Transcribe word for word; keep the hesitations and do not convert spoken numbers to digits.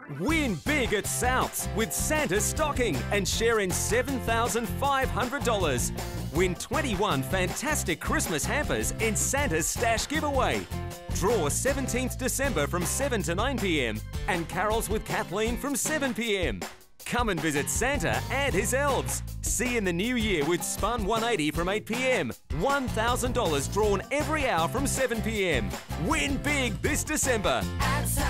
Win big at Souths with Santa's stocking and share in seven thousand five hundred dollars. Win twenty-one fantastic Christmas hampers in Santa's Stash giveaway. Draw seventeenth December from seven to nine p m and carols with Kathleen from seven p m. Come and visit Santa and his elves. See you in the new year with Spun one eighty from eight p m. one thousand dollars drawn every hour from seven p m. Win big this December. At